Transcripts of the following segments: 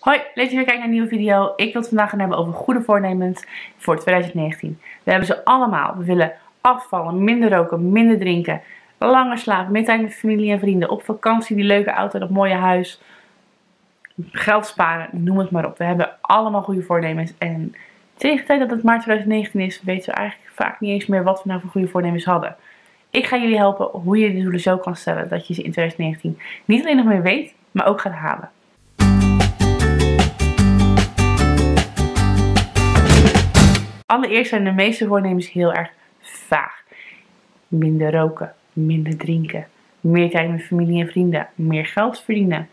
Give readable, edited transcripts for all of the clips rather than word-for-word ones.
Hoi, leuk dat je weer kijkt naar een nieuwe video. Ik wil het vandaag gaan hebben over goede voornemens voor 2019. We hebben ze allemaal. We willen afvallen, minder roken, minder drinken, langer slapen, meer tijd met familie en vrienden, op vakantie, die leuke auto, dat mooie huis, geld sparen, noem het maar op. We hebben allemaal goede voornemens en tegen de tijd dat het maart 2019 is, weten we eigenlijk vaak niet eens meer wat we nou voor goede voornemens hadden. Ik ga jullie helpen hoe je de doelen zo kan stellen dat je ze in 2019 niet alleen nog meer weet, maar ook gaat halen. Allereerst zijn de meeste voornemens heel erg vaag. Minder roken, minder drinken, meer tijd met familie en vrienden, meer geld verdienen,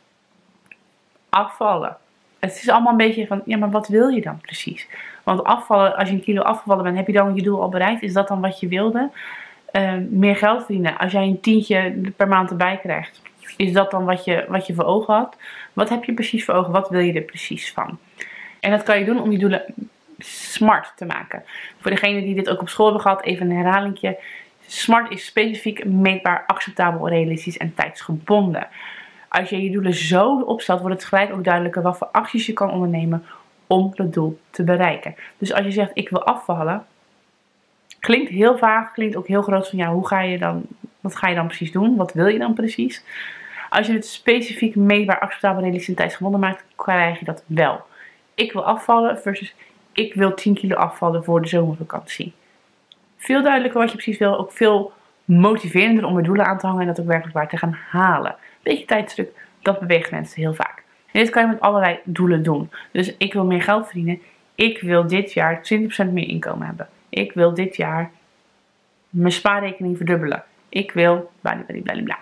afvallen. Het is allemaal een beetje van, ja, maar wat wil je dan precies? Want afvallen, als je 1 kilo afgevallen bent, heb je dan je doel al bereikt? Is dat dan wat je wilde? Meer geld verdienen, als jij een tientje per maand erbij krijgt, is dat dan wat je voor ogen had? Wat heb je precies voor ogen? Wat wil je er precies van? En dat kan je doen om je doelen SMART te maken. Voor degenen die dit ook op school hebben gehad, even een herhalingje. SMART is specifiek, meetbaar, acceptabel, realistisch en tijdsgebonden. Als je je doelen zo opstelt, wordt het gelijk ook duidelijker wat voor acties je kan ondernemen om dat doel te bereiken. Dus als je zegt, ik wil afvallen, klinkt heel vaag, klinkt ook heel groot van, ja, wat ga je dan precies doen? Wat wil je dan precies? Als je het specifiek, meetbaar, acceptabel, realistisch en tijdsgebonden maakt, krijg je dat wel. Ik wil afvallen versus ik wil 10 kilo afvallen voor de zomervakantie. Veel duidelijker wat je precies wil. Ook veel motiverender om er doelen aan te hangen en dat ook werkelijk waar te gaan halen. Beetje tijdsdruk, dat beweegt mensen heel vaak. En dit kan je met allerlei doelen doen. Dus ik wil meer geld verdienen. Ik wil dit jaar 20% meer inkomen hebben. Ik wil dit jaar mijn spaarrekening verdubbelen. Ik wil bladibladibladibla.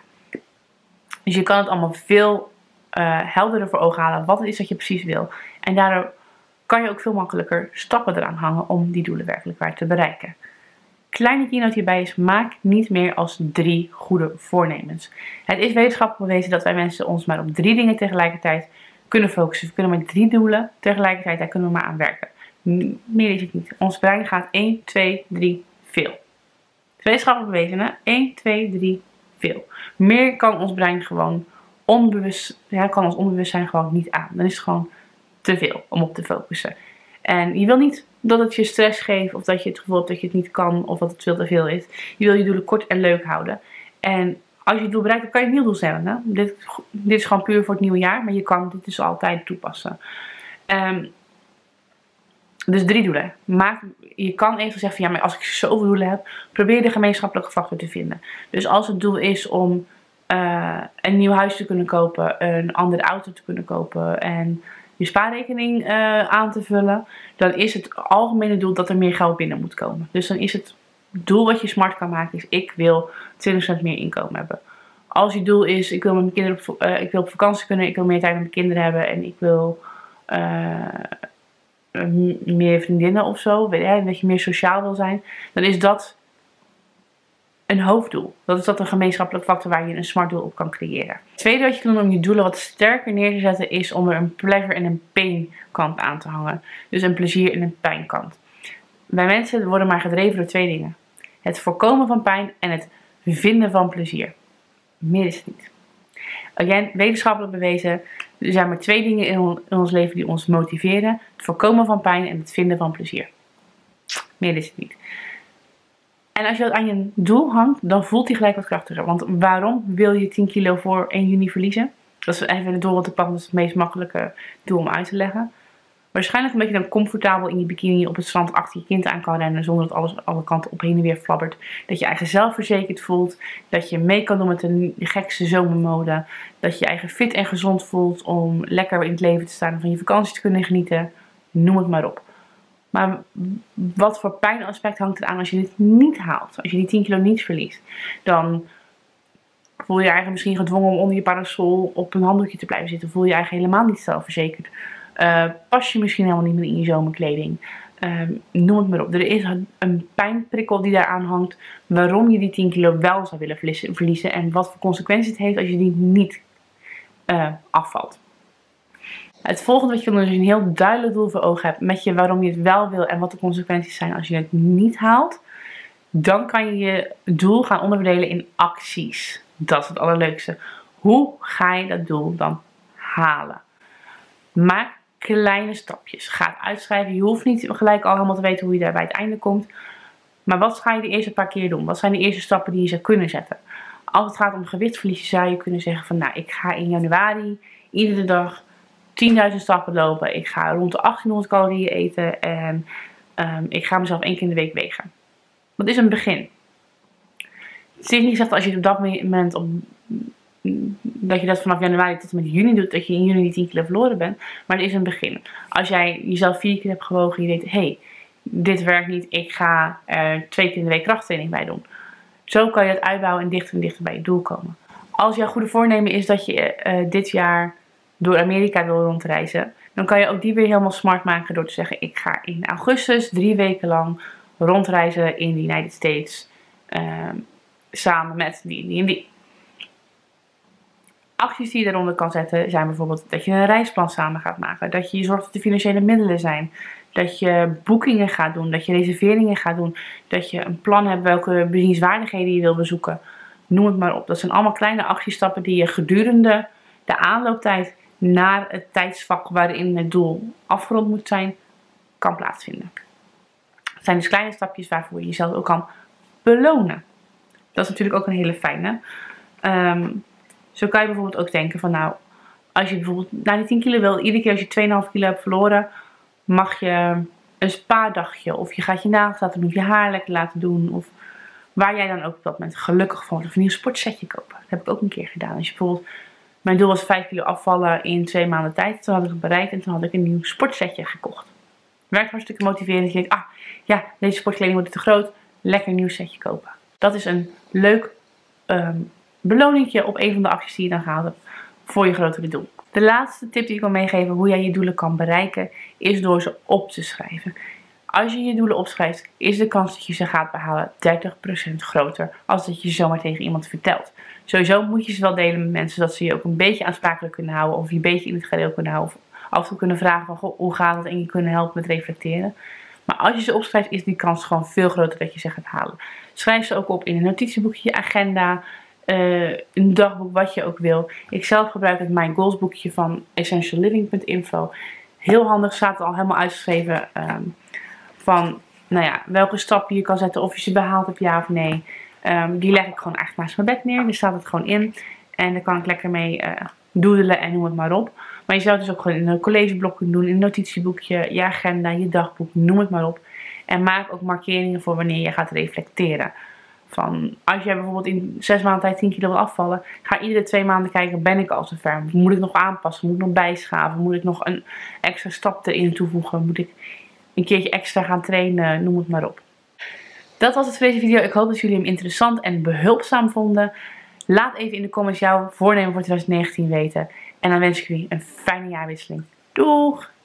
Dus je kan het allemaal veel helderder voor ogen halen wat het is dat je precies wil. En daardoor kan je ook veel makkelijker stappen eraan hangen om die doelen werkelijk waar te bereiken. Kleine keynote hierbij is, maak niet meer als 3 goede voornemens. Het is wetenschappelijk bewezen dat wij mensen ons maar op 3 dingen tegelijkertijd kunnen focussen. We kunnen met 3 doelen tegelijkertijd, daar kunnen we maar aan werken. Meer is het niet. Ons brein gaat 1, 2, 3, veel. Het is wetenschappelijk bewezen, hè? 1, 2, 3, veel. Meer kan ons brein gewoon onbewust, kan ons onbewustzijn gewoon niet aan. Dan is het gewoon te veel om op te focussen. En je wil niet dat het je stress geeft of dat je het gevoel hebt dat je het niet kan of dat het veel te veel is. Je wil je doelen kort en leuk houden. En als je het doel bereikt, dan kan je een nieuw doel stellen. Hè? Dit is gewoon puur voor het nieuwe jaar, maar je kan dit dus altijd toepassen. Dus 3 doelen. Je kan even zeggen van, ja, maar als ik zoveel doelen heb, probeer de gemeenschappelijke factor te vinden. Dus als het doel is om een nieuw huis te kunnen kopen, een andere auto te kunnen kopen en je spaarrekening aan te vullen, dan is het algemene doel dat er meer geld binnen moet komen. Dus dan is het doel wat je SMART kan maken, is ik wil 20% meer inkomen hebben. Als je doel is, ik wil met mijn kinderen ik wil op vakantie kunnen, ik wil meer tijd met mijn kinderen hebben en ik wil meer vriendinnen of zo, dat je meer sociaal wil zijn, dan is dat een hoofddoel. Dat is een gemeenschappelijk factor waar je een SMART doel op kan creëren. Het tweede wat je kan doen om je doelen wat sterker neer te zetten is om er een pleasure en een pain kant aan te hangen. Dus een plezier en een pijnkant. Wij mensen worden maar gedreven door 2 dingen. Het voorkomen van pijn en het vinden van plezier. Meer is het niet. Again, wetenschappelijk bewezen, er zijn maar 2 dingen in ons leven die ons motiveren. Het voorkomen van pijn en het vinden van plezier. Meer is het niet. En als je dat aan je doel hangt, dan voelt hij gelijk wat krachtiger. Want waarom wil je 10 kilo voor 1 juni verliezen? Dat is even het doel te pakken, dat is het meest makkelijke doel om uit te leggen. Waarschijnlijk omdat je dan comfortabel in je bikini op het strand achter je kind aan kan rennen, zonder dat alles alle kanten op heen en weer flabbert. Dat je eigen zelfverzekerd voelt, dat je mee kan doen met de gekste zomermode. Dat je je eigen fit en gezond voelt om lekker in het leven te staan en van je vakantie te kunnen genieten. Noem het maar op. Maar wat voor pijnaspect hangt eraan als je dit niet haalt? Als je die 10 kilo niet verliest. Dan voel je je eigenlijk misschien gedwongen om onder je parasol op een handdoekje te blijven zitten. Voel je je eigenlijk helemaal niet zelfverzekerd. Pas je misschien helemaal niet meer in je zomerkleding. Noem het maar op. Er is een pijnprikkel die daaraan hangt. Waarom je die 10 kilo wel zou willen verliezen. En wat voor consequenties het heeft als je die niet afvalt. Het volgende wat je kan doen is een heel duidelijk doel voor ogen hebt met je waarom je het wel wil en wat de consequenties zijn als je het niet haalt. Dan kan je je doel gaan onderverdelen in acties. Dat is het allerleukste. Hoe ga je dat doel dan halen? Maak kleine stapjes. Ga het uitschrijven. Je hoeft niet gelijk al helemaal te weten hoe je daar bij het einde komt. Maar wat ga je de eerste paar keer doen? Wat zijn de eerste stappen die je zou kunnen zetten? Als het gaat om gewichtsverlies zou je kunnen zeggen van nou, ik ga in januari iedere dag 10.000 stappen lopen. Ik ga rond de 1800 calorieën eten en ik ga mezelf 1 keer in de week wegen. Dat is een begin. Het is niet gezegd als je op dat moment dat je dat vanaf januari tot en met juni doet, dat je in juni die 10 kilo verloren bent. Maar het is een begin. Als jij jezelf 4 keer hebt gewogen en je weet, hé, dit werkt niet, ik ga er 2 keer in de week krachttraining bij doen. Zo kan je het uitbouwen en dichter bij je doel komen. Als jouw goede voornemen is dat je dit jaar door Amerika wil rondreizen, dan kan je ook die weer helemaal smart maken door te zeggen, ik ga in augustus 3 weken lang rondreizen in de United States samen met die en die. Acties die je eronder kan zetten zijn bijvoorbeeld dat je een reisplan samen gaat maken. Dat je zorgt dat er financiële middelen zijn. Dat je boekingen gaat doen. Dat je reserveringen gaat doen. Dat je een plan hebt welke bezienswaardigheden je wil bezoeken. Noem het maar op. Dat zijn allemaal kleine actiestappen die je gedurende de aanlooptijd naar het tijdsvak waarin het doel afgerond moet zijn, kan plaatsvinden. Het zijn dus kleine stapjes waarvoor je jezelf ook kan belonen. Dat is natuurlijk ook een hele fijne. Zo kan je bijvoorbeeld ook denken van nou, als je bijvoorbeeld naar die 10 kilo wil, iedere keer als je 2,5 kilo hebt verloren, mag je een spa-dagje of je gaat je nagels laten doen of je haar lekker laten doen of waar jij dan ook op dat moment gelukkig van wordt. Of een nieuw sportsetje kopen. Dat heb ik ook een keer gedaan. Als je bijvoorbeeld, mijn doel was 5 kilo afvallen in 2 maanden tijd. Toen had ik het bereikt en toen had ik een nieuw sportsetje gekocht. Werkt hartstikke motiverend. Je denkt, ja, deze sportkleding wordt te groot. Lekker een nieuw setje kopen. Dat is een leuk beloningje op een van de acties die je dan gehaald hebt voor je grotere doel. De laatste tip die ik wil meegeven hoe jij je doelen kan bereiken is door ze op te schrijven. Als je je doelen opschrijft is de kans dat je ze gaat behalen 30% groter als dat je ze zomaar tegen iemand vertelt. Sowieso moet je ze wel delen met mensen zodat ze je ook een beetje aansprakelijk kunnen houden of je een beetje in het gereel kunnen houden. Of af en toe kunnen vragen van goh, hoe gaat het en je kunnen helpen met reflecteren. Maar als je ze opschrijft is die kans gewoon veel groter dat je ze gaat halen. Schrijf ze ook op in een notitieboekje, je agenda, een dagboek, wat je ook wil. Ik zelf gebruik het mijn goals boekje van essentialliving.info. Heel handig, staat er al helemaal uitgeschreven van nou ja, welke stappen je kan zetten, of je ze behaald hebt ja of nee. Die leg ik gewoon echt naast mijn bed neer. Daar staat het gewoon in. En daar kan ik lekker mee doodelen en noem het maar op. Maar je zou het dus ook gewoon in een collegeblok kunnen doen, in een notitieboekje, je agenda, je dagboek, noem het maar op. En maak ook markeringen voor wanneer je gaat reflecteren. Van, als jij bijvoorbeeld in 6 maanden tijd 10 kilo wil afvallen, ga iedere 2 maanden kijken, ben ik al zover? Moet ik nog aanpassen? Moet ik nog bijschaven? Moet ik nog een extra stap erin toevoegen? Moet ik een keertje extra gaan trainen? Noem het maar op. Dat was het voor deze video. Ik hoop dat jullie hem interessant en behulpzaam vonden. Laat even in de comments jouw voornemen voor 2019 weten. En dan wens ik jullie een fijne jaarwisseling. Doeg!